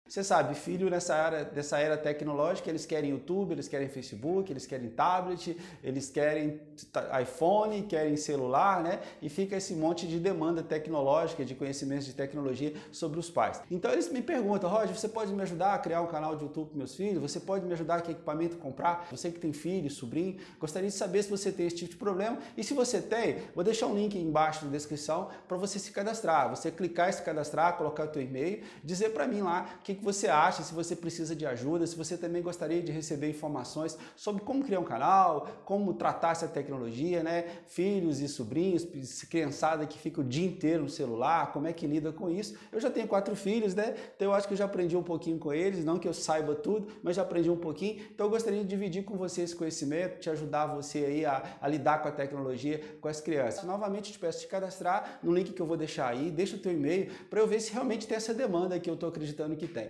Você sabe, filho dessa era tecnológica, eles querem YouTube, eles querem Facebook, eles querem tablet, eles querem iPhone, querem celular, né? E fica esse monte de demanda tecnológica, de conhecimentos de tecnologia sobre os pais. Então eles me perguntam, Roger, você pode me ajudar a criar um canal de YouTube para meus filhos? Você pode me ajudar a que equipamento comprar? Você que tem filho, sobrinho, gostaria de saber se você tem esse tipo de problema. E se você tem, vou deixar um link embaixo na descrição para você se cadastrar. Você clicar e se cadastrar, colocar o teu e-mail, dizer para mim lá o que você acha, se você precisa de ajuda, se você também gostaria de receber informações sobre como criar um canal, como tratar essa tecnologia, né? Filhos e sobrinhos, criançada que fica o dia inteiro no celular, como é que lida com isso. Eu já tenho 4 filhos, né? Então eu acho que eu já aprendi um pouquinho com eles, não que eu saiba tudo, mas já aprendi um pouquinho. Então eu gostaria de dividir com você esse conhecimento, te ajudar você aí a lidar com a tecnologia com as crianças. Novamente te peço te cadastrar no link que eu vou deixar aí, deixa o teu e-mail para eu ver se realmente tem essa demanda que eu estou acreditando que tem.